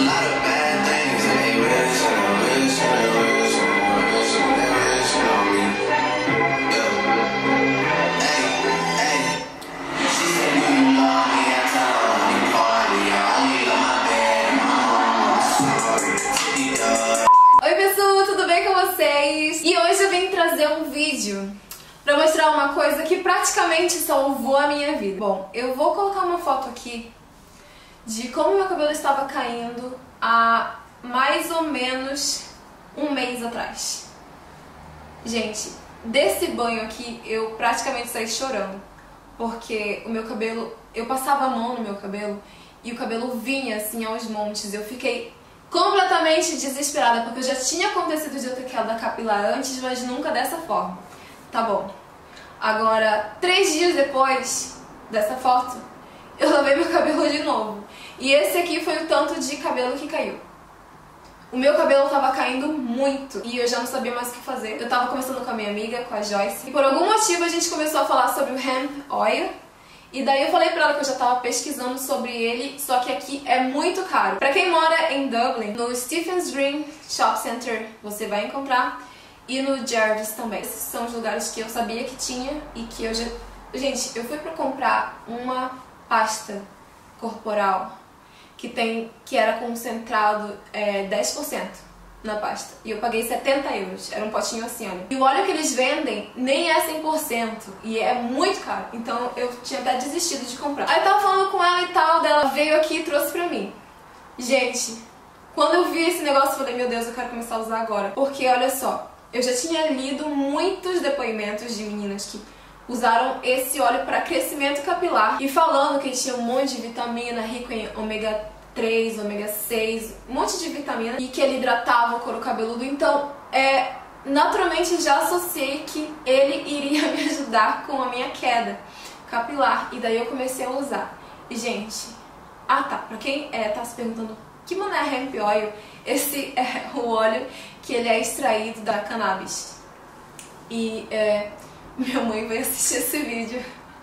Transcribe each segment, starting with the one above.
Oi pessoal, tudo bem com vocês? E hoje eu vim trazer um vídeo pra mostrar uma coisa que praticamente salvou a minha vida. Bom, eu vou colocar uma foto aqui de como meu cabelo estava caindo há mais ou menos um mês atrás. Gente, desse banho aqui eu praticamente saí chorando, porque o meu cabelo, eu passava a mão no meu cabelo e o cabelo vinha assim aos montes. Eu fiquei completamente desesperada, porque já tinha acontecido de eu ter queda capilar antes, mas nunca dessa forma. Tá bom. Agora, 3 dias depois dessa foto, eu lavei meu cabelo de novo. E esse aqui foi o tanto de cabelo que caiu. O meu cabelo tava caindo muito e eu já não sabia mais o que fazer. Eu tava conversando com a minha amiga, com a Joyce, e por algum motivo a gente começou a falar sobre o hemp oil. E daí eu falei pra ela que eu já tava pesquisando sobre ele, só que aqui é muito caro. Pra quem mora em Dublin, no Stephen's Green Shop Center você vai encontrar, e no Jarvis também. Esses são os lugares que eu sabia que tinha e que eu já... Gente, eu fui pra comprar uma pasta corporal que era concentrado 10% na pasta. E eu paguei 70 euros. Era um potinho assim, olha. E o óleo que eles vendem nem é 100%. E é muito caro. Então eu tinha até desistido de comprar. Aí eu tava falando com ela e tal, dela veio aqui e trouxe pra mim. Gente, quando eu vi esse negócio, eu falei, meu Deus, eu quero começar a usar agora. Porque, olha só, eu já tinha lido muitos depoimentos de meninas que usaram esse óleo para crescimento capilar e falando que tinha um monte de vitamina, rico em ômega 3, ômega 6, um monte de vitamina, e que ele hidratava o couro cabeludo. Então, naturalmente já associei que ele iria me ajudar com a minha queda capilar, e daí eu comecei a usar. E, gente, pra quem tá se perguntando que mano é hemp oil, esse é o óleo que ele é extraído da cannabis. E minha mãe vai assistir esse vídeo.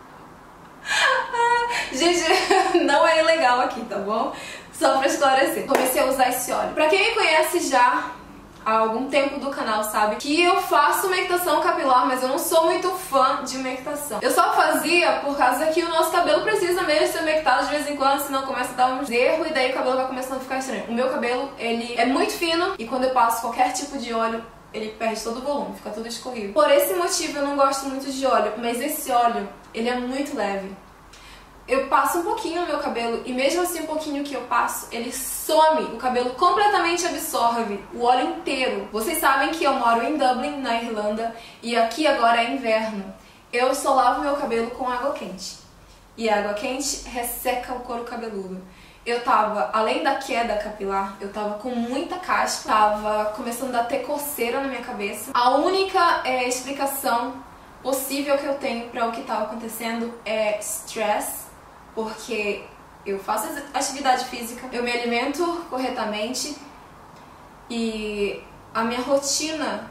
Gente, não é ilegal aqui, tá bom? Só pra esclarecer. Comecei a usar esse óleo. Pra quem me conhece já há algum tempo do canal sabe que eu faço umectação capilar, mas eu não sou muito fã de umectação. Eu só fazia por causa que o nosso cabelo precisa mesmo ser umectado de vez em quando, senão começa a dar uns erros e daí o cabelo vai começando a ficar estranho. O meu cabelo, ele é muito fino e quando eu passo qualquer tipo de óleo, ele perde todo o volume, fica tudo escorrido. Por esse motivo eu não gosto muito de óleo, mas esse óleo, ele é muito leve. Eu passo um pouquinho no meu cabelo e mesmo assim um pouquinho que eu passo, ele some, o cabelo completamente absorve o óleo inteiro. Vocês sabem que eu moro em Dublin, na Irlanda, e aqui agora é inverno. Eu só lavo meu cabelo com água quente. E a água quente resseca o couro cabeludo. Eu tava, além da queda capilar, eu tava com muita caspa, tava começando a ter coceira na minha cabeça. A única explicação possível que eu tenho para o que tava acontecendo é stress, porque eu faço atividade física, eu me alimento corretamente e a minha rotina,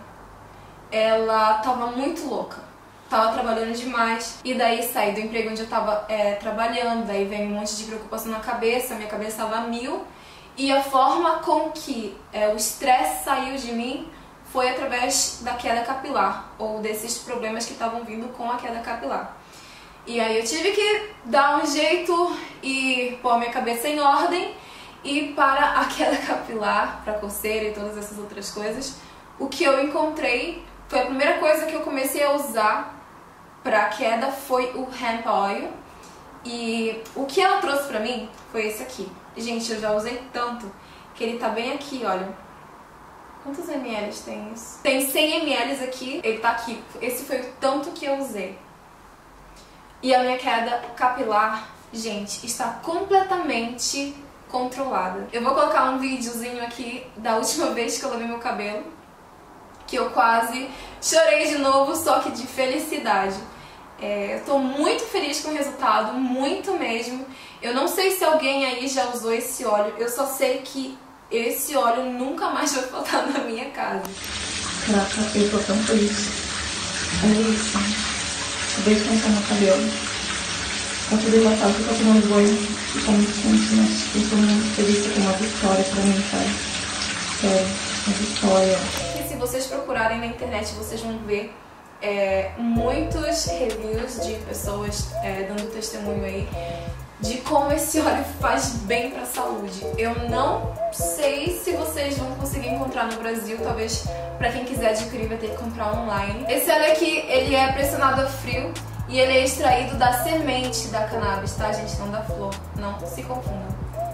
ela tava muito louca. Tava trabalhando demais, e daí saí do emprego onde eu tava trabalhando, daí vem um monte de preocupação na cabeça, minha cabeça tava a mil, e a forma com que o estresse saiu de mim foi através da queda capilar, ou desses problemas que estavam vindo com a queda capilar. E aí eu tive que dar um jeito e pôr a minha cabeça em ordem, e para a queda capilar, para coceira e todas essas outras coisas, o que eu encontrei foi a primeira coisa que eu comecei a usar pra queda foi o hemp oil. E o que ela trouxe pra mim foi esse aqui. Gente, eu já usei tanto que ele tá bem aqui, olha. Quantos ml tem isso? Tem 100 ml aqui, ele tá aqui. Esse foi o tanto que eu usei. E a minha queda capilar, gente, está completamente controlada. Eu vou colocar um videozinho aqui da última vez que eu lavei meu cabelo, que eu quase chorei de novo, só que de felicidade. Eu tô muito feliz com o resultado, muito mesmo. Eu não sei se alguém aí já usou esse óleo, eu só sei que esse óleo nunca mais vai faltar na minha casa. Caraca, eu tô tão feliz. Olha isso. Acabei de pensar no cabelo. Tá tudo enlatado, tô tomando banho. E tá muito quente, mas eu tô muito feliz com uma história pra mim, sabe? Sério, uma vitória. E se vocês procurarem na internet, vocês vão ver muitos reviews de pessoas dando testemunho aí de como esse óleo faz bem pra saúde. Eu não sei se vocês vão conseguir encontrar no Brasil, talvez pra quem quiser adquirir vai ter que comprar online. Esse óleo aqui, ele é pressionado a frio e ele é extraído da semente da cannabis, tá, gente? Não da flor, não se confundam.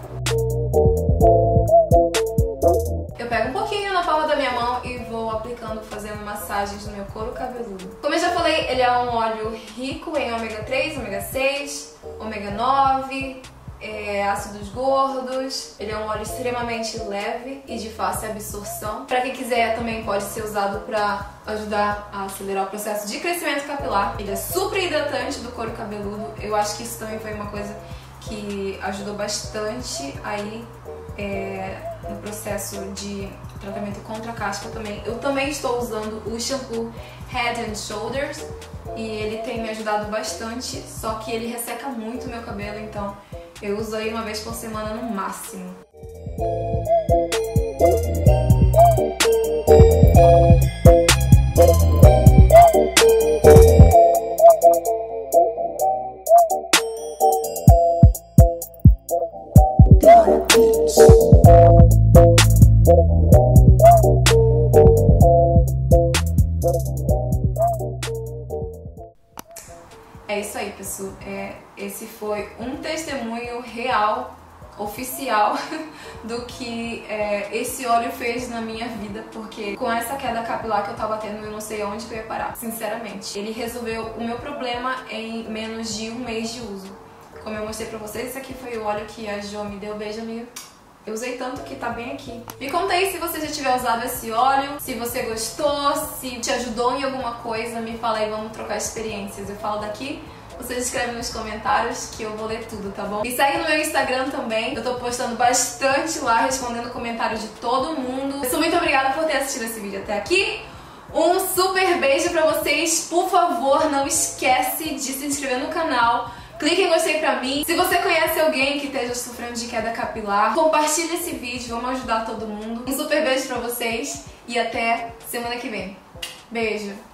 Eu pego um pouquinho na palma da minha mão e vou aplicando, fazendo massagens no meu couro cabeludo. Como eu já falei, ele é um óleo rico em ômega 3, ômega 6, ômega 9, ácidos gordos. Ele é um óleo extremamente leve e de fácil absorção. Para quem quiser, também pode ser usado para ajudar a acelerar o processo de crescimento capilar. Ele é super hidratante do couro cabeludo. Eu acho que isso também foi uma coisa que ajudou bastante aí no processo de tratamento contra a caspa também. Eu também estou usando o shampoo Head and Shoulders e ele tem me ajudado bastante, só que ele resseca muito o meu cabelo, então eu uso aí uma vez por semana no máximo. É isso aí, pessoal. Esse foi um testemunho real, oficial, do que esse óleo fez na minha vida, porque com essa queda capilar que eu tava tendo, eu não sei onde que eu ia parar, sinceramente. Ele resolveu o meu problema em menos de um mês de uso. Como eu mostrei pra vocês, esse aqui foi o óleo que a Jo me deu. Beijo, amiga. Eu usei tanto que tá bem aqui. Me conta aí se você já tiver usado esse óleo, se você gostou, se te ajudou em alguma coisa, me fala aí, vamos trocar experiências. Eu falo daqui, vocês escrevem nos comentários que eu vou ler tudo, tá bom? E segue no meu Instagram também, eu tô postando bastante lá, respondendo comentários de todo mundo. Eu sou muito obrigada por ter assistido esse vídeo até aqui. Um super beijo pra vocês. Por favor, não esquece de se inscrever no canal. Clique em gostei pra mim. Se você conhece alguém que esteja sofrendo de queda capilar, compartilhe esse vídeo, vamos ajudar todo mundo. Um super beijo pra vocês e até semana que vem. Beijo!